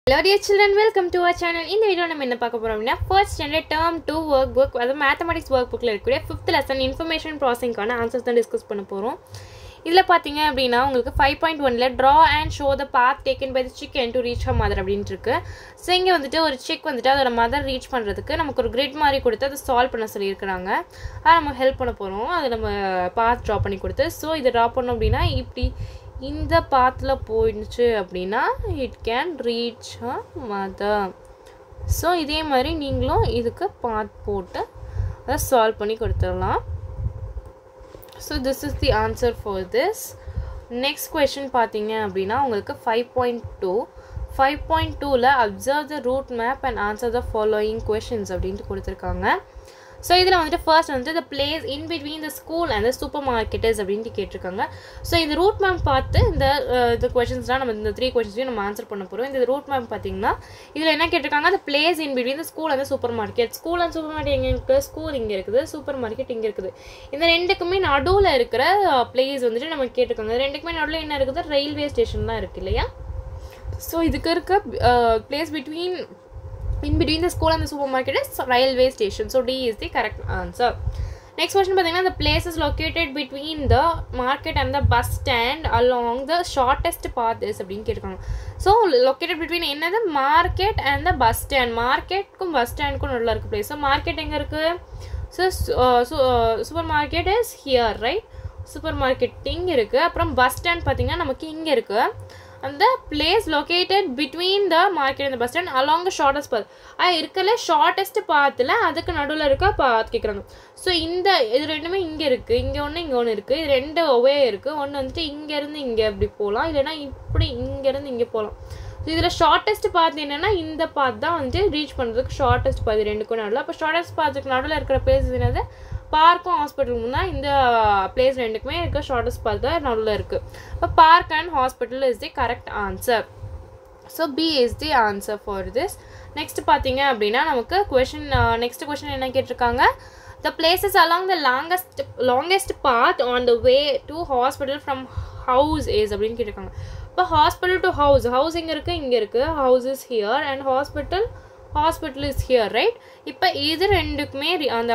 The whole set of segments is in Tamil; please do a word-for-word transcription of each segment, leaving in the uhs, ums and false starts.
Hello dear children, welcome to our channel. In this video, we will talk about first standard term two workbook, that is mathematics workbook, fifth lesson information processing answers discuss panna This is five point one draw and show the path taken by the chicken to reach her mother. So, here a chick her mother reach a grid to solve it. Help path draw so this draw in the path la poinchu அப்படினா it can reach her mother. So இதே மாதிரி நீங்களும் இதுக்கு path போட்டு அத solve பண்ணி கொடுத்துறலாம். So this is the answer for this. Next question பாத்தீங்க அப்படினா உங்களுக்கு five point two five point two ல observe the route map and answer the following questions அப்படினு கொடுத்திருக்காங்க. So idhula vandu first vandu the place in between the school and the supermarket is அப்படினு கேட்டிருக்காங்க. So இந்த route map பார்த்து இந்த the questions தான் நம்ம இந்த three questions நம்ம ஆன்சர் பண்ண போறோம். இந்த route map பாத்தீங்கன்னா இதுல என்ன கேட்டிருக்காங்க the place in between the school and the supermarket. School and supermarket எங்க இருக்கு? School இங்க இருக்குது, supermarket இங்க இருக்குது. இந்த ரெண்டுக்குமே நடுவுல இருக்கிற place வந்து நம்ம கேட்டிருக்காங்க. ரெண்டுக்குமே நடுவுல என்ன இருக்குது? Railway station தான் இருக்கு இல்லையா? So இதுக்கு இருக்க place between in between the school and the supermarket is railway station. So D is the correct answer. Next question, the place is located between the market and the bus stand along the shortest path is. So located between the market and the bus stand. Market and bus stand place. So market so, uh, so uh, supermarket is here, right? Supermarket thing from bus stand and the place located between the market and the bus stand along the shortest path. I irukala shortest path la adukku nadula iruka path kekranga. So இந்த இது ரெண்டுமே இங்க இருக்கு, இங்க ஒண்ணு இங்க ஒண்ணு இருக்கு. இது ரெண்டு ஒவே இருக்கு. ஒண்ணு வந்து இங்க இருந்து இங்க அப்படி போலாம், இல்லனா இப்படி இங்க இருந்து இங்க போலாம். So இதுல shortest path என்னன்னா இந்த path தான் வந்து ரீச் பண்றதுக்கு shortest path ரெண்டுக்கும் நடுவுல. அப்ப shortest pathக்கு நடுவுல இருக்கிற place என்னது? Park and hospital முன்னா இந்த place ரெண்டுக்குமே இருக்க shortest path தான் நடுவுல இருக்கு. அப்ப park and hospital is the correct answer. So B is the answer for this. Next பாத்தீங்க அப்படினா நமக்கு question uh, next question என்ன கேட்டிருக்காங்க? The places along the longest longest path on the way to hospital from house is அப்படினு கேட்டிருக்காங்க. அப்ப hospital to house, house எங்க இருக்கு? இங்க இருக்கு. House is here and hospital hospital is here, right? இப்ப இது ரெண்டுக்குமே அந்த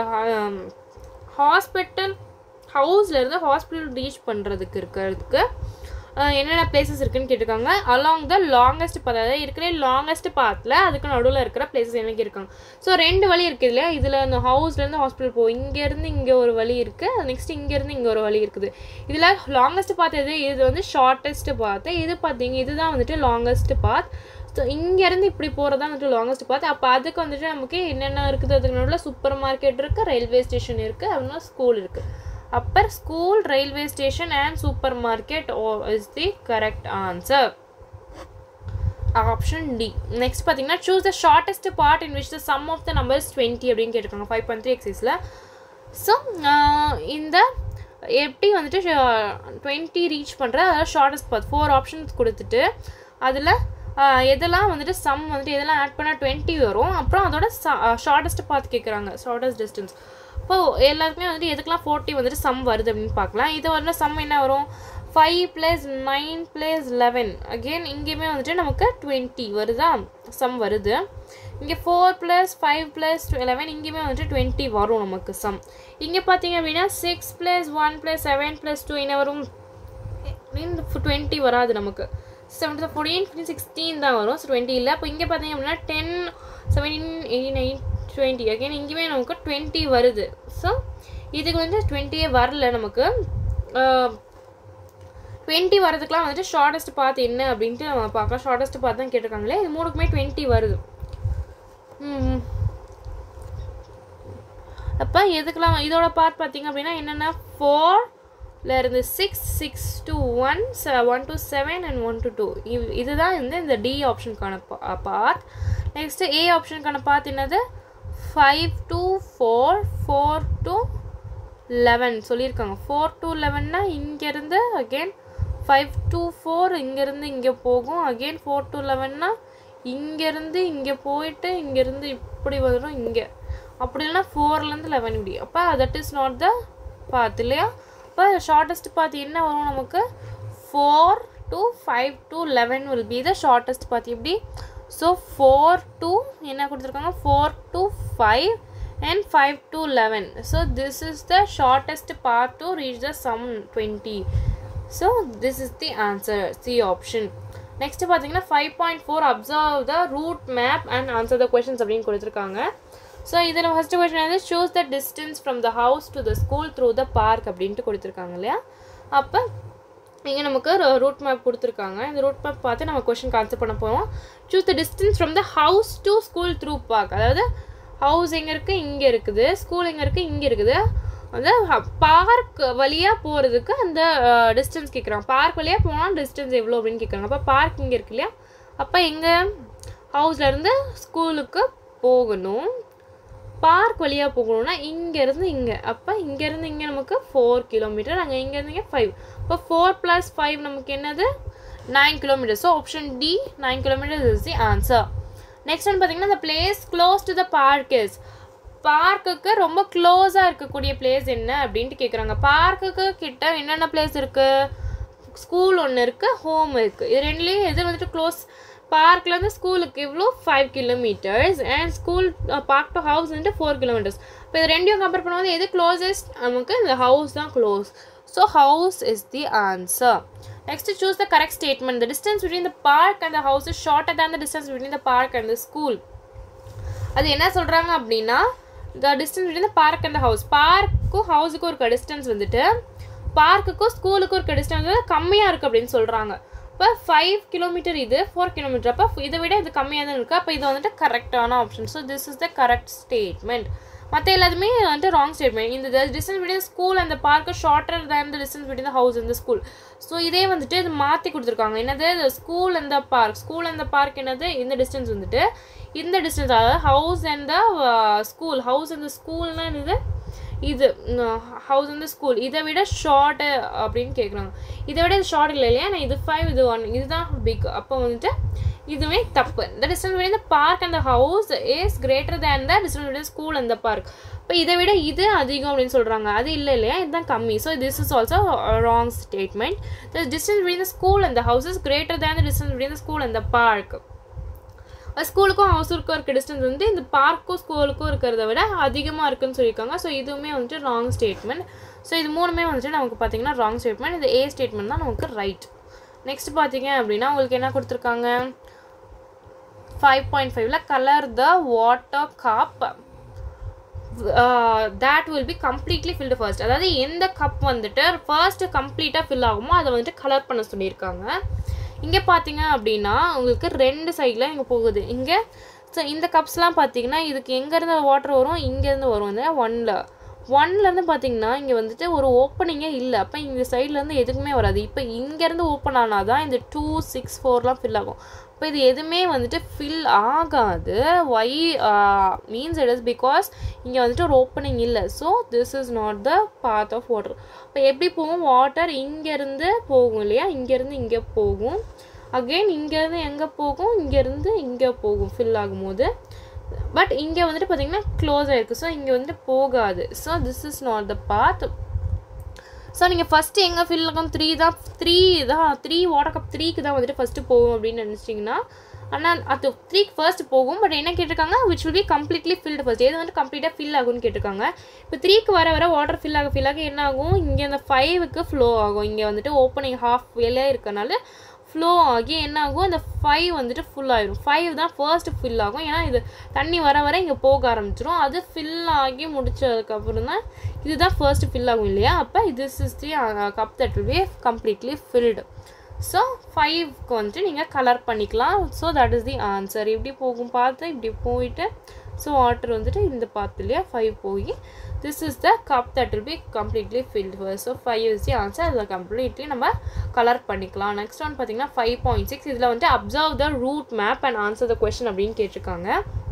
hospital house ல இருந்து hospital reach பண்றதுக்கு இருக்குறதுக்கு என்னென்ன places இருக்குன்னு கேட்டிருக்காங்க. along the longest path, அதாவது இருக்கிற longest pathல அதுக்கு நடுவுல இருக்கிற places என்ன கேட்டிருக்காங்க. சோ ரெண்டு வழி இருக்கு இல்லையா? இதுல அந்த ஹவுஸ்ல இருந்து ஹாஸ்பிடல் போ, இங்க இருந்து இங்க ஒரு வழி இருக்கு, நெக்ஸ்ட் இங்க இருந்து இங்க ஒரு வழி இருக்குது. இதுல longest path எது? இது வந்து shortest path. இது பாத்தீங்க இதுதான் வந்துட்டு longest path. So இங்க இருந்து இப்படி போறதா வந்து longest path. அப்ப அதுக்கு வந்துட்டு நமக்கு என்னென்ன இருக்குது? அதுக்கு நடுவுல சூப்பர் மார்க்கெட் இருக்கு, ரயில்வே ஸ்டேஷன் இருக்கு, அப்புறம் ஸ்கூல் இருக்கு. அப்ப school, railway station and supermarket is the correct answer. Option D. Next பாத்தீங்கன்னா choose the shortest part in which the sum of the numbers twenty அப்படினு கேட்டிருக்காங்க five point three exerciseல. So இந்த எப்படி வந்துட்டு twenty reach பண்ற அதாவது shortest path four options கொடுத்துட்டு அதுல எதெல்லாம் வந்துட்டு சம் வந்துட்டு எதெல்லாம் ஆட் பண்ணா twenty வரும், அப்புறம் அதோட ஷார்ட்டஸ்ட் பாத் கேக்குறாங்க, ஷார்ட்டஸ்ட் டிஸ்டன்ஸ். இப்போ எல்லாருக்குமே வந்துட்டு எதுக்கெல்லாம் forty வந்துட்டு சம் வருது அப்படினு பார்க்கலாம். இது வந்து சம் என்ன வரும்? five plus nine plus eleven. again இங்கேயுமே வந்துட்டு நமக்கு twenty வருதா? சம் வருது. இங்க four plus five plus eleven இங்கேயுமே வந்துட்டு twenty வரும் நமக்கு சம். இங்க பாத்தீங்க அப்படினா six plus one plus seven plus two என்ன வரும்? twenty வராது நமக்கு. seven to the fourteen, fifteen, sixteen தான் வரும். So twenty இல்ல. அப்ப இங்க பாத்தீங்க அப்படினா ten, seventeen, eighteen, nineteen, twenty. again இங்கேயுமே நமக்கு twenty வருது. So இதுக்கு வந்து twenty வரல நமக்கு. twenty வரதுக்குலாம் வந்துட்டு shortest path என்ன அப்படினு நம்ம பார்க்கலாம். shortest path தான் கேட்டிருக்காங்களே. இது மூணுக்குமே twenty வருது. ம் அப்ப எதுக்குலாம் இதோட path பாத்தீங்க அப்படினா என்னன்னா four ல இருந்து six, six to one, one to seven and one to two. இதுதான் இந்த D ஆப்ஷனுக்கான பாத். நெக்ஸ்ட் A ஆப்ஷனுக்கான பாத் என்னது? five to four, four to eleven சொல்லிருக்காங்க. four to eleven னா இங்க இருந்து again five to four இங்க இருந்து இங்க போகும். again four to eleven னா இங்க இருந்து இங்க போயிட்டு இங்க இருந்து இப்படி வரும் இங்க. அப்படி இல்லனா four ல இருந்து eleven இப்படி. அப்ப that is not the path இல்லையா? அப்ப shortest path என்ன வரும் நமக்கு? four to five to eleven will be the shortest path. இப்படி ஸோ ஃபோர் to என்ன கொடுத்துருக்காங்க four to five and five to eleven. So this is the shortest path to reach the sum twenty. So this is the answer, C option. Next பாத்தீங்கன்னா five point four observe the route map and answer the questions அப்படினு கொடுத்திருக்காங்க. So இதுல first question is choose the distance from the house to the school through the park அப்படினு கொடுத்திருக்காங்க இல்லையா. அப்ப இங்க நமக்கு route map கொடுத்திருக்காங்க. இந்த route map பார்த்து நம்ம question ஆன்சர் பண்ண போறோம். Choose the distance from the house to school through park. அதாவது ஹவுஸ் எங்கே இருக்குது இங்கே இருக்குது, ஸ்கூல் எங்கே இருக்குது இங்கே இருக்குது. அந்த பார்க் வழியாக போகிறதுக்கு அந்த டிஸ்டன்ஸ் கேட்குறாங்க. பார்க் வழியாக போனால் டிஸ்டன்ஸ் எவ்வளோ அப்படின்னு கேட்குறாங்க. அப்போ பார்க் இங்கே இருக்கு இல்லையா, அப்போ எங்கே ஹவுஸ்லேருந்து ஸ்கூலுக்கு போகணும். பார்க் வழியாக போகணும்னா இங்கேருந்து இங்கே, அப்போ இங்கேருந்து இங்கே நமக்கு ஃபோர் கிலோமீட்டர், அங்கே இங்கேருந்து இங்கே ஃபைவ். இப்போ ஃபோர் ப்ளஸ் ஃபைவ் நமக்கு என்னது nine kilometre. So option D nine kilometre is the answer. Next வந்து பார்த்தீங்கன்னா the place close to the park is. பார்க்குக்கு ரொம்ப க்ளோஸாக இருக்கக்கூடிய பிளேஸ் என்ன அப்படின்ட்டு கேட்குறாங்க. பார்க்குக்கு கிட்ட என்னென்ன பிளேஸ் இருக்குது, ஸ்கூல் ஒன்று இருக்குது, ஹோம் இருக்குது. இது ரெண்டுலேயும் எது வந்துட்டு க்ளோஸ், பார்க்லேருந்து ஸ்கூலுக்கு இவ்வளோ five kilometres and school park to house வந்துட்டு ஃபோர் கிலோமீட்டர்ஸ். இப்போ இது ரெண்டையும் கம்பேர் பண்ணும்போது எது க்ளோசஸ்ட், நமக்கு இந்த ஹவுஸ் தான் close. So house is the answer. Next, choose the correct statement. The distance between the park and the house is shorter than the distance between the park and the school. அது என்ன சொல்றாங்க அப்படின்னா the distance between the park and the house. பார்க்கும் ஹவுஸுக்கும் இருக்க டிஸ்டன்ஸ் வந்துட்டு பார்க்குக்கும் ஸ்கூலுக்கும் இருக்க டிஸ்டன்ஸ் வந்து கம்மியாக இருக்குது அப்படின்னு சொல்கிறாங்க. இப்போ ஃபைவ் கிலோமீட்டர் இது ஃபோர் கிலோமீட்டர், அப்போ இதை விட இது கம்மியாக தான் இருக்குது. அப்போ இது வந்துட்டு கரெக்டான option. So this is the correct statement. மற்ற எல்லாத்துமே வந்துட்டு ராங் ஸ்டேட்மெண்ட். இந்த டிஸ்டன்ஸ் பிட்வீன் ஸ்கூல் அந்த பார்க்கு shorter than the distance between the house and the school. So இதே வந்துட்டு இது மாற்றி கொடுத்துருக்காங்க. என்னது school and the park, school and the park என்னது இந்த டிஸ்டன்ஸ் வந்துட்டு இந்த டிஸ்டன்ஸ், அதாவது house and the school, house and the ஸ்கூல்னா என்னது இது ஹவுஸ் அண்ட் த ஸ்கூல், இதை விட ஷார்ட்டு அப்படின்னு கேட்குறாங்க. இதை விட இது ஷார்ட் இல்லை இல்லையா, நான் இது ஃபைவ் இது ஒன் இதுதான் பிக். அப்போ வந்துட்டு இதுவே தப்பு. The distance between the park and the house is greater than the distance between the school and the park. இப்போ இதை விட இது அதிகம் அப்படின்னு சொல்கிறாங்க. அது இல்லை இல்லையா, இதுதான் கம்மி. So this is also a wrong statement. The distance between the school and the house is greater than the distance between the school and the park. ஸ்கூலுக்கும் ஹவுஸுக்கும் இருக்க டிஸ்டன்ஸ் வந்து இந்த பார்க்கும் ஸ்கூலுக்கும் இருக்கிறத விட அதிகமாக இருக்குன்னு சொல்லியிருக்காங்க. ஸோ இதுவுமே வந்துட்டு ராங் ஸ்டேட்மெண்ட். ஸோ இது மூணுமே வந்துட்டு நமக்கு பார்த்தீங்கன்னா ராங் ஸ்டேட்மெண்ட். இந்த ஏ ஸ்டேட்மெண்ட் தான் நமக்கு ரைட். நெக்ஸ்ட் பார்த்தீங்க அப்படின்னா உங்களுக்கு என்ன கொடுத்துருக்காங்க, five point five la color the water cup uh, that will be completely filled first. அதாவது எந்த கப் வந்துட்டு ஃபர்ஸ்ட் கம்ப்ளீட்டாக ஃபில் ஆகுமோ அதை வந்துட்டு கலர் பண்ண சொல்லியிருக்காங்க. இங்கே பார்த்தீங்க அப்படின்னா உங்களுக்கு ரெண்டு சைடில் இங்கே போகுது. இங்கே ஸோ இந்த கப்ஸ்லாம் பார்த்தீங்கன்னா இதுக்கு எங்கேருந்து வாட்டர் வரும், இங்கேருந்து வரும். இந்த ஒன்னில் ஒன்லேருந்து பார்த்தீங்கன்னா இங்கே வந்துட்டு ஒரு ஓப்பனிங்கே இல்லை. அப்போ இந்த சைட்லேருந்து எதுக்குமே வராது. இப்போ இங்கேருந்து ஓப்பன் ஆனால் தான் இந்த டூ சிக்ஸ் ஃபோர்லாம் ஃபில் ஆகும். இப்போ இது எதுவுமே வந்துட்டு ஃபில் ஆகாது. Why means it is because இங்கே வந்துட்டு ஒரு ஓப்பனிங் இல்லை. So this is not the path of water. இப்போ எப்படி போகும், வாட்டர் இங்கேருந்து போகும் இல்லையா, இங்கேருந்து இங்கே போகும். அகெயின் இங்கேருந்து எங்கே போகும், இங்கேருந்து இங்கே போகும் ஃபில் ஆகும்போது. பட் இங்கே வந்துட்டு பார்த்தீங்கன்னா க்ளோஸ் ஆகிருக்கு. ஸோ இங்கே வந்துட்டு போகாது. So this is not the path. So நீங்கள் ஃபஸ்ட்டு எங்கே ஃபில் ஆகும், த்ரீ தான் த்ரீ தான் த்ரீ வாட்டர் கப் த்ரீக்கு தான் வந்துட்டு ஃபஸ்ட்டு போகும் அப்படின்னு நினச்சிட்டிங்கன்னா, ஆனால் அது த்ரீக்கு ஃபர்ஸ்ட் போகும். பட் என்ன கேட்டிருக்காங்க, which will be completely filled first. எது வந்து கம்ப்ளீட்டாக ஃபில் ஆகும்னு கேட்டிருக்காங்க. இப்போ த்ரீக்கு வர வர வாட்டர் ஃபில் ஆக ஃபில் ஆக என்ன ஆகும், இங்கே அந்த ஃபைவுக்கு ஃப்ளோ ஆகும். இங்கே வந்துட்டு ஓப்பனிங் ஹாஃப் வேலே இருக்கனால ஃப்ளோ ஆகி என்ன ஆகும், அந்த ஃபைவ் வந்துட்டு ஃபுல் ஆகிடும். ஃபைவ் தான் ஃபர்ஸ்ட் ஃபில் ஆகும். ஏன்னா இது தண்ணி வர வர இங்கே போக ஆரம்பிச்சிடும். அது ஃபில் ஆகி முடிச்சதுக்கப்புறம் தான் இதுதான் ஃபர்ஸ்ட் ஃபில் ஆகும் இல்லையா. அப்போ this is the cup that will be completely filled. So ஃபைவ்க்கு வந்துட்டு நீங்கள் கலர் பண்ணிக்கலாம். So that is the answer. இப்படி போகும் பார்த்து இப்படி போயிட்டு ஸோ வாட்டர் வந்துட்டு இந்த பார்த்து இல்லையா ஃபைவ் போய் this is the cup that will be completely filled. So five is the answer. அதில் கம்ப்ளீட்லி நம்ம கலர் பண்ணிக்கலாம். நெக்ஸ்ட் ஒன் பார்த்தீங்கன்னா ஃபைவ் பாயிண்ட் சிக்ஸ் இதில் வந்துட்டு observe the route map and answer the question அப்படின்னு கேட்டிருக்காங்க.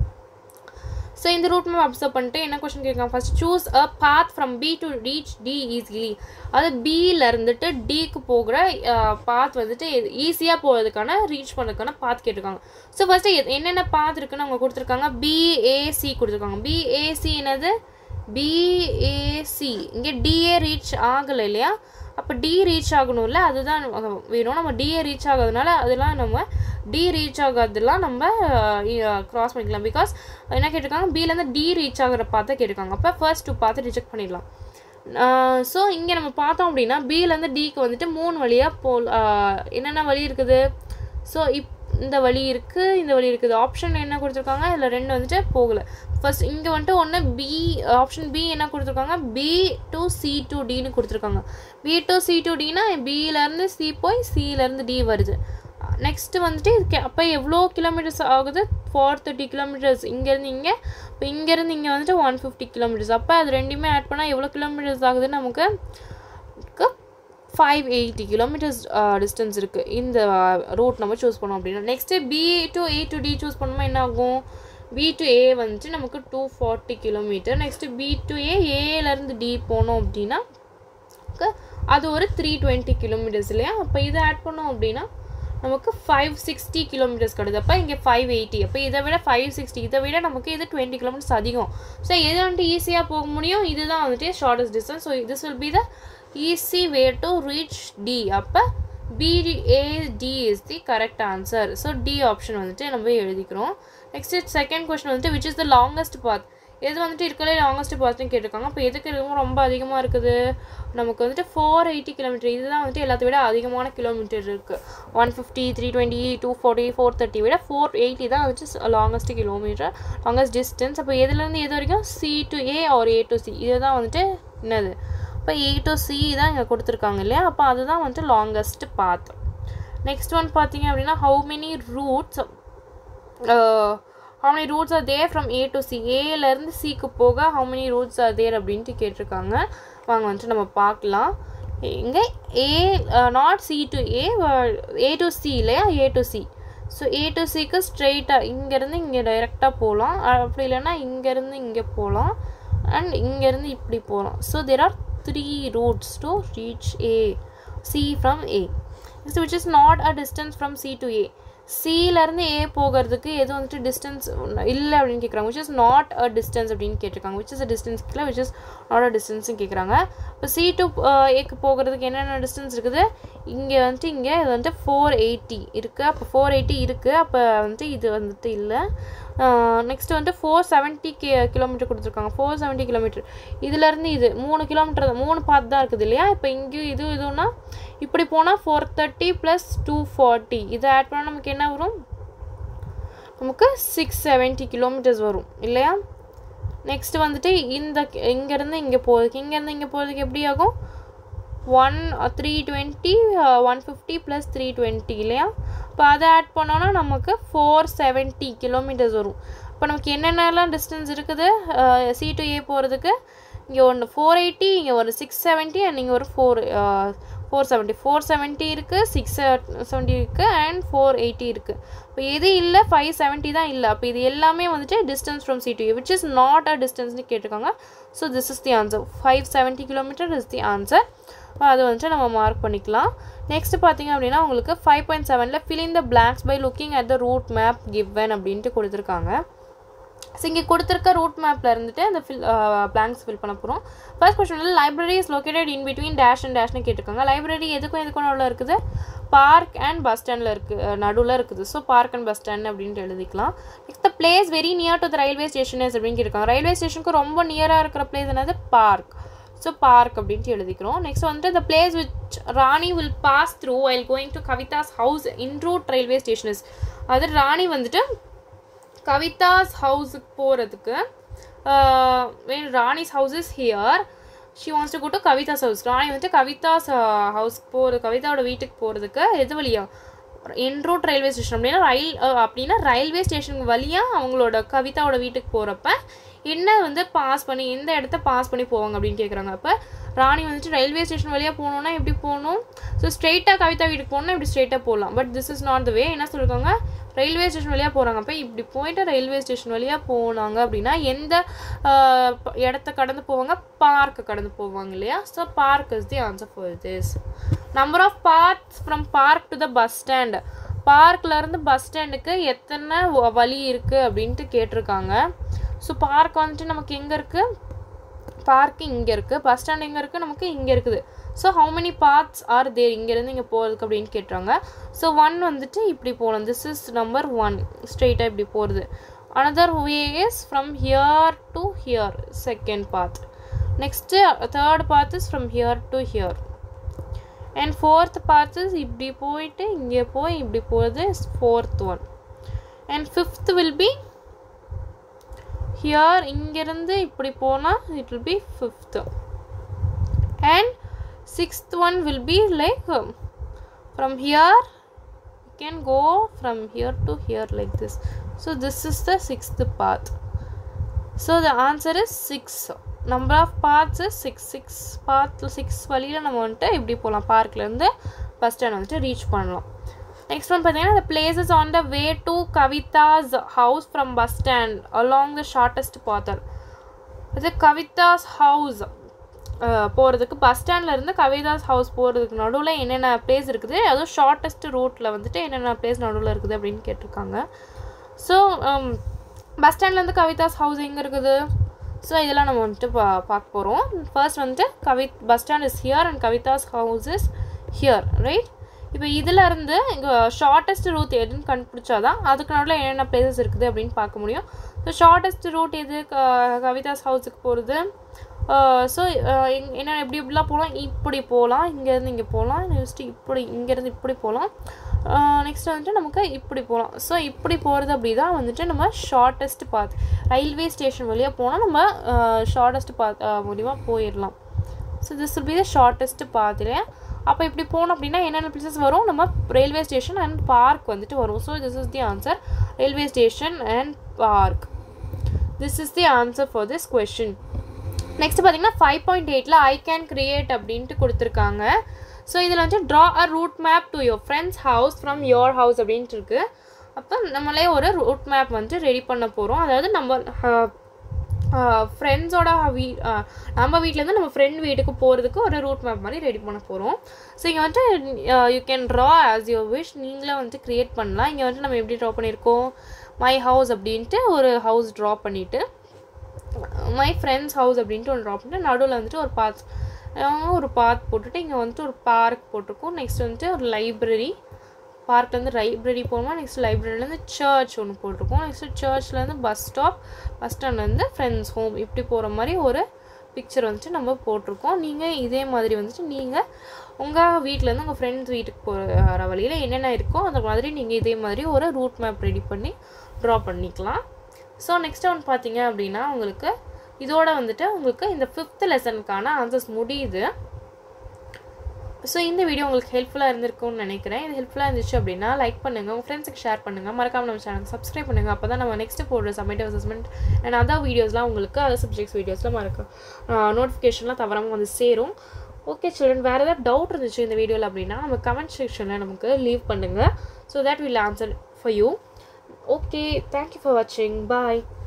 ஸோ இந்த ரூட் மேப் அப்சர்வ் பண்ணிட்டு என்ன கொஸ்டின் கேட்குறாங்க, first choose a path from B to reach D easily. அதாவது பியில் இருந்துட்டு டிக்கு போகிற பாத் வந்துட்டு ஈஸியாக போகிறதுக்கான ரீச் பண்ணுறதுக்கான பாத் கேட்டிருக்காங்க. ஸோ ஃபர்ஸ்ட்டு என்னென்ன பாத் இருக்குன்னு அவங்க கொடுத்துருக்காங்க, பிஏசி கொடுத்துருக்காங்க. பிஏசி என்னது, பிஏசி இங்கே டிஏ ரீச் ஆகலை இல்லையா. அப்போ டி ரீச் ஆகணும்ல, அதுதான் வேணும். நம்ம டியை ரீச் ஆகாதனால அதெல்லாம் நம்ம டி ரீச் ஆகாதெல்லாம் நம்ம க்ராஸ் பண்ணிக்கலாம். பிகாஸ் என்ன கேட்டிருக்காங்க, பிலேருந்து டி ரீச் ஆகிற பார்த்து கேட்டிருக்காங்க. அப்போ ஃபர்ஸ்ட் டூ பார்த்து ரிஜெக்ட் பண்ணிடலாம். ஸோ இங்கே நம்ம பார்த்தோம் அப்படின்னா பிலேருந்து டிக்கு வந்துட்டு மூணு வழியாக போ என்னென்ன வழி இருக்குது. ஸோ இப் இந்த வழி இருக்குது, இந்த வழி இருக்குது. ஆப்ஷன் என்ன கொடுத்துருக்காங்க, இதில் ரெண்டு வந்துட்டு போகலை. ஃபர்ஸ்ட் இங்கே வந்துட்டு ஒன்று பி, ஆப்ஷன் பி என்ன கொடுத்துருக்காங்க, பி டு சி டு டின்னு கொடுத்துருக்காங்க. பி டு சி டு டினா பியிலேருந்து சி போய் சியிலேருந்து டி வருது. நெக்ஸ்ட்டு வந்துட்டு இதுக்கு அப்போ எவ்வளோ கிலோமீட்டர்ஸ் ஆகுது, ஃபோர் தேர்ட்டி கிலோமீட்டர்ஸ் இங்கேருந்து இங்கே. இப்போ இங்கேருந்து இங்கே வந்துட்டு ஒன் ஃபிஃப்டி கிலோமீட்டர்ஸ். அப்போ அது ரெண்டுமே ஆட் பண்ணால் எவ்வளோ கிலோமீட்டர்ஸ் ஆகுதுன்னு நமக்கு ஃபைவ் எயிட்டி கிலோமீட்டர்ஸ் டிஸ்டன்ஸ் இருக்குது இந்த ரூட் நம்ம சூஸ் பண்ணோம் அப்படின்னா. Next B to A to D choose பண்ணோமா என்ன ஆகும், பி டு ஏ வந்துட்டு நமக்கு two forty kilometre. Next B to A ஏலேருந்து டி போனோம் அப்படின்னா அது ஒரு த்ரீ டுவெண்ட்டி கிலோமீட்டர்ஸ் இல்லையா. அப்போ இதை ஆட் பண்ணோம் அப்படின்னா நமக்கு ஃபைவ் சிக்ஸ்டி கிலோமீட்டர்ஸ் கிடையாது. அப்போ இங்கே ஃபைவ் எயிட்டி. அப்போ இதை விட ஃபைவ் சிக்ஸ்டி, இதை விட நமக்கு இது டுவெண்ட்டி கிலோமீட்டர்ஸ் அதிகம். ஸோ எது வந்துட்டு ஈஸியாக போக முடியும், இதுதான் வந்துட்டு shortest distance. So this will be the easy way to reach D. அப்போ B A D is the correct answer. So D option வந்துட்டு நம்ம எழுதிக்கிறோம். Next second question வந்துட்டு which is the longest path. எது வந்துட்டு இருக்கலே லாங்கஸ்ட் பாத்னு கேட்டிருக்காங்க. அப்போ எதுக்கு இருக்கும் ரொம்ப அதிகமாக இருக்குது, நமக்கு வந்துட்டு ஃபோர் எயிட்டி கிலோமீட்டர். இதுதான் வந்துட்டு எல்லாத்த விட அதிகமான கிலோமீட்டர் இருக்குது. One fifty three twenty two forty four thirty விட ஃபோர் எயிட்டி தான் வந்துட்டு லாங்கஸ்ட் கிலோமீட்டர், லாங்கஸ்ட் டிஸ்டன்ஸ். அப்போ எதுலேருந்து எது வரைக்கும், C to A or A to C, இதுதான் வந்துட்டு என்னது. இப்போ ஏ டு சி தான் இங்கே கொடுத்துருக்காங்க இல்லையா. அப்போ அதுதான் வந்துட்டு லாங்கஸ்ட் பாத். நெக்ஸ்ட் ஒன் பார்த்தீங்க அப்படின்னா how many routes how many routes are there from A to C. ஏலேருந்து சிக்கு போக how many routes are there அப்படின்ட்டு கேட்டிருக்காங்க. வாங்க வந்துட்டு நம்ம பார்க்கலாம். இங்கே A not C to A, A to C இல்லையா, A to C. So A to சிக்கு ஸ்ட்ரெயிட்டாக இங்கேருந்து இங்கே டைரெக்டாக போகலாம், அப்படி இல்லைன்னா இங்கேருந்து இங்கே போகலாம், அண்ட் இங்கேருந்து இப்படி போகலாம். So there are three routes to reach A, C from A. Next which is not a distance from C to A. சியிலேருந்து ஏ போகிறதுக்கு எது வந்துட்டு டிஸ்டன்ஸ் இல்லை அப்படின்னு கேட்குறாங்க. Which is not a distance அப்படின்னு கேட்டிருக்காங்க. விச் இஸ் அ டிஸ்டன்ஸ் இல்லை, விச் இஸ் நாட் அ டிஸ்டன்ஸ்னு கேட்குறாங்க. இப்போ சி டு ஏக்கு போகிறதுக்கு என்னென்ன டிஸ்டன்ஸ் இருக்குது, இங்கே வந்துட்டு இங்கே இது வந்துட்டு ஃபோர் எயிட்டி இருக்குது. அப்போ ஃபோர் எயிட்டி இருக்குது, அப்போ வந்துட்டு இது வந்துட்டு இல்லை. நெக்ஸ்ட் வந்துட்டு ஃபோர் செவன்ட்டி கி கிலோமீட்டர் கொடுத்துருக்காங்க. ஃபோர் செவன்ட்டி கிலோமீட்டர் இதுலேருந்து இது மூணு கிலோமீட்டர் மூணு பார்த்து தான் இருக்குது இல்லையா. இப்போ இங்கே இது இதுன்னா இப்படி போனால் four thirty plus two forty இதை ஆட் பண்ணால் நமக்கு என்ன வரும், நமக்கு சிக்ஸ் செவன்ட்டி கிலோமீட்டர்ஸ் வரும் இல்லையா. நெக்ஸ்ட் வந்துட்டு இந்த இங்கேருந்து இங்கே போகிறதுக்கு இங்கேருந்து இங்கே போகிறதுக்கு எப்படி ஆகும், one three twenty one fifty plus three twenty இல்லையா. இப்போ அதை ஆட் பண்ணோன்னா நமக்கு ஃபோர் செவன்ட்டி கிலோமீட்டர்ஸ் வரும். இப்போ நமக்கு என்னென்னலாம் டிஸ்டன்ஸ் இருக்குது சி டு ஏ போகிறதுக்கு, இங்கே ஒன்று ஃபோர் எயிட்டி, இங்கே ஒரு சிக்ஸ் செவன்ட்டி அண்ட் இங்கே ஒரு four four seventy four seventy இருக்குது, சிக்ஸ் செவன்ட்டி இருக்குது அண்ட் ஃபோர் எயிட்டி இருக்குது. இப்போ எது இல்லை, ஃபைவ் செவன்ட்டி தான் இல்லை. அப்போ இது எல்லாமே வந்துட்டு distance from C to A which is not a டிஸ்டன்ஸ்னு கேட்டிருக்காங்க. So this is the answer. Five seventy kilometre is the answer. அது வந்துட்டு நம்ம மார்க் பண்ணிக்கலாம். நெக்ஸ்ட் பார்த்தீங்க அப்படின்னா உங்களுக்கு ஃபைவ் பாயிண்ட் செவனில் fill in the blanks by looking at the route map given அப்படின்ட்டு கொடுத்துருக்காங்க. ஸோ இங்கே கொடுத்துருக்க ரூட் மேப்பில் இருந்துட்டு அந்த ஃபில் பிளாங்க்ஸ் ஃபில் பண்ண போகிறோம். ஃபர்ஸ்ட் கொஸ்டின் வந்து library is located in between dash and டேஷ்னு கேட்டிருக்காங்க. லைப்ரரி எதுக்கும் எதுக்கும் நடுவில் இருக்குது, பார்க் அண்ட் பஸ் ஸ்டாண்டில் இருக்குது, நடுவில் இருக்குது. So park and bus stand அப்படின்ட்டு எழுதிக்கலாம். Next the place very near to the railway station is அப்படின்னு கேட்டிருக்காங்க. ரயில்வே ஸ்டேஷனுக்கு ரொம்ப நியராக இருக்கிற பிளேஸ் என்னது, பார்க். ஸோ பார்க் அப்படின்ட்டு எழுதிக்கிறோம். நெக்ஸ்ட் வந்துட்டு the place which Rani will pass through while going to Kavitha's house in route railway station is. அது ராணி வந்துட்டு கவிதாஸ் ஹவுஸுக்கு போகிறதுக்கு, Rani's house is here, she wants to go to Kavitha's house. Rani வந்துட்டு கவிதாஸ் ஹவுஸ்க்கு போகிற கவிதாவோட வீட்டுக்கு போகிறதுக்கு எது வழியா, என் ரூட் ரயில்வே ஸ்டேஷன் அப்படின்னா ரயில் அப்படின்னா ரயில்வே ஸ்டேஷனுக்கு வழியாக அவங்களோட கவிதாவோட வீட்டுக்கு போகிறப்ப என்ன வந்து பாஸ் பண்ணி எந்த இடத்த பாஸ் பண்ணி போவாங்க அப்படின்னு கேட்குறாங்க. அப்போ ராணி வந்துட்டு ரயில்வே ஸ்டேஷன் வழியாக போகணுன்னா எப்படி போகணும், ஸோ ஸ்ட்ரெயிட்டாக கவிதா வீட்டுக்கு போகணுன்னா இப்படி ஸ்ட்ரெயிட்டாக போகலாம். But this is not the way. என்ன சொல்லியிருக்காங்க, ரயில்வே ஸ்டேஷன் வழியாக போகிறாங்க. அப்போ இப்படி போயிட்டு ரயில்வே ஸ்டேஷன் வழியாக போனாங்க அப்படின்னா எந்த இடத்த கடந்து போவாங்க, பார்க்கை கடந்து போவாங்க இல்லையா. So park is the answer for this. Number of parks from park to the bus stand. பார்க்லேருந்து பஸ் ஸ்டாண்டுக்கு எத்தனை வழி இருக்குது அப்படின்ட்டு கேட்டிருக்காங்க. ஸோ பார்க் வந்துட்டு நமக்கு எங்கே இருக்குது, பார்க்கு இங்கே இருக்குது, பஸ் ஸ்டாண்ட் எங்கே இருக்குது, நமக்கு இங்கே இருக்குது. So how many parts are there இங்கேருந்து இங்கே போகிறதுக்கு அப்படின்னு கேட்டுறாங்க. ஸோ ஒன் வந்துட்டு இப்படி போகலாம். திஸ் இஸ் நம்பர் ஒன், ஸ்ட்ரெயிட்டாக இப்படி போகிறது. Another way is from here to here, second path. Next third path is from here to here. And fourth path is இப்படி போயிட்டு இங்கே போய் இப்படி போகிறது is fourth one. And fifth will be here, இங்கேருந்து இப்படி போனால் it will be fifth. And sixth one will be like um, from here you can go from here to here like this. So this is the sixth path. So the answer is six. Number of paths is six. Six path six வழியில் நம்ம வந்துட்டு இப்படி போகலாம். பார்க்லேருந்து பஸ் ஸ்டாண்ட் வந்துட்டு ரீச் பண்ணலாம். நெக்ஸ்ட் ஒன் பார்த்தீங்கன்னா the places on the way to Kavita's house from bus stand along the shortest path. அது Kavita's house போகிறதுக்கு பஸ் ஸ்டாண்ட்லேருந்து கவிதாஸ் ஹவுஸ் போகிறதுக்கு நடுவில் என்னென்ன பிளேஸ் இருக்குது, அதுவும் ஷார்ட்டஸ்ட் ரூட்டில் வந்துட்டு என்னென்ன பிளேஸ் நடுவில் இருக்குது அப்படின்னு கேட்டிருக்காங்க. ஸோ பஸ் ஸ்டாண்ட்லேருந்து கவிதாஸ் ஹவுஸ் எங்கே இருக்குது? ஸோ இதெல்லாம் நம்ம வந்துட்டு பா பார்க்க போகிறோம். ஃபர்ஸ்ட் வந்துட்டு கவி bus stand is here and Kavitha's house is here, right? இப்போ இதிலேருந்து இங்கே ஷார்ட்டஸ்ட் ரூட் எதுன்னு கண்டுபிடிச்சாதான் அதுக்கு நடுவில் என்னென்ன பிளேசஸ் இருக்குது அப்படின்னு பார்க்க முடியும். ஸோ ஷார்ட்டஸ்ட் ரூட் எது கவிதாஸ் ஹவுஸுக்கு போகிறது? ஸோ என்ன எப்படி இப்படிலாம் போகலாம், இப்படி போகலாம், இங்கேருந்து இங்கே போகலாம், நெக்ஸ்ட்டு இப்படி இங்கேருந்து இப்படி போகலாம், நெக்ஸ்ட் வந்துட்டு நமக்கு இப்படி போகலாம். ஸோ இப்படி போகிறது அப்படி தான் வந்துட்டு நம்ம ஷார்ட்டஸ்ட் பாத். ரயில்வே ஸ்டேஷன் வழியாக போனால் நம்ம ஷார்ட்டஸ்ட் பாத் மூலியமாக போயிடலாம். So this will be the shortest path இல்லையா? அப்போ இப்படி போனோம் அப்படின்னா என்னென்ன பிளேசஸ் வரும்? நம்ம ரயில்வே ஸ்டேஷன் அண்ட் பார்க் வந்துட்டு வரும். So this is the answer, railway station and park. This is the answer for this question. Next பார்த்தீங்கன்னா ஃபைவ் பாயிண்ட் எயிட்டில் ஐ கேன் கிரியேட் அப்படின்ட்டு கொடுத்துருக்காங்க. ஸோ இதில் வந்து draw a route map to your friends house from your house அப்படின்ட்டு இருக்குது. அப்போ நம்மளே ஒரு ரூட் மேப் வந்துட்டு ரெடி பண்ண போகிறோம். அதாவது நம்ம ஃப்ரெண்ட்ஸோட வீ நம்ம வீட்டிலேருந்து நம்ம ஃப்ரெண்ட் வீட்டுக்கு போகிறதுக்கு ஒரு ரூட் மேப் மாதிரி ரெடி பண்ண போகிறோம். ஸோ இங்கே வந்துட்டு you can draw as your wish, நீங்களே வந்துட்டு க்ரியேட் பண்ணலாம். இங்கே வந்துட்டு நம்ம எப்படி ட்ரா பண்ணியிருக்கோம், மை ஹவுஸ் அப்படின்ட்டு ஒரு ஹவுஸ் ட்ரா பண்ணிவிட்டு மை ஃப்ரெண்ட்ஸ் ஹவுஸ் அப்படின்ட்டு ஒன்று ட்ரா பண்ணிட்டு நடுவில் வந்துட்டு ஒரு பாத் ஒரு பாத் போட்டுட்டு இங்கே வந்துட்டு ஒரு பார்க் போட்டிருக்கோம். நெக்ஸ்ட் வந்துட்டு ஒரு லைப்ரரி, பார்க்லேருந்து லைப்ரரி போகணுமா, நெக்ஸ்ட் லைப்ரரியிலேருந்து சர்ச் ஒன்று போட்டிருக்கோம். நெக்ஸ்ட்டு சர்ச்லேருந்து பஸ் ஸ்டாப், பஸ் ஸ்டாண்ட்லேருந்து ஃப்ரெண்ட்ஸ் ஹோம், இப்படி போகிற மாதிரி ஒரு பிக்சர் வந்துட்டு நம்ம போட்டிருக்கோம். நீங்கள் இதே மாதிரி வந்துட்டு நீங்கள் உங்கள் வீட்டிலேருந்து உங்கள் ஃப்ரெண்ட்ஸ் வீட்டுக்கு போகிற வழியில் என்னென்ன இருக்கோ அந்த மாதிரி நீங்கள் இதே மாதிரி ஒரு ரூட் மேப் ரெடி பண்ணி ட்ரா பண்ணிக்கலாம். ஸோ நெக்ஸ்ட் ஒன் பார்த்தீங்க அப்படின்னா உங்களுக்கு இதோட வந்துட்டு உங்களுக்கு இந்த ஃபிஃப்த் லெசனுக்கான ஆன்சர்ஸ் முடியுது. ஸோ இந்த வீடியோ உங்களுக்கு ஹெல்ப்ஃபுல்லாக இருந்திருக்கும்னு நினைக்கிறேன். இது ஹெல்ப்ஃபுல்லாக இருந்துச்சு அப்படின்னா லைக் பண்ணுங்கள், உங்கள் ஃப்ரெண்ட்ஸுக்கு ஷேர் பண்ணுங்கள், மறக்காமல் நம்ம சேனலுக்கு சப்ஸ்கிரைப் பண்ணுங்கள். அப்போ தான் நம்ம நெக்ஸ்ட்டு போடுற சப்மிட்டிவ் அசஸ்மெண்ட் அண்ட் அதர் வீடியோஸ்லாம் உங்களுக்கு அதர் சப்ஜெக்ட்ஸ் வீடியோஸ்லாம் மறக்க நோட்டிஃபிகேஷன்லாம் தவறாமல் வந்து சேரும். ஓகே சில்ட்ரன், வேறு ஏதாவது டவுட் இருந்துச்சு இந்த வீடியோவில் அப்படின்னா நம்ம கமெண்ட் செக்ஷனில் நமக்கு லீவ் பண்ணுங்கள். So that will answer for you. Okay, thank you for watching. Bye.